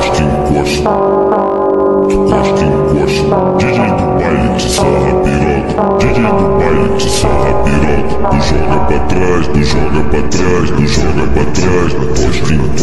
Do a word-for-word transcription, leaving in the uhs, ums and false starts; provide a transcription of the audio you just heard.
encosta, encosta, encosta, encosta. D J do baile te sarra piroca, D J do baile te sarra piroca. Tu joga pra trás, tu joga pra trás, tu joga pra trás, encosta, encosta.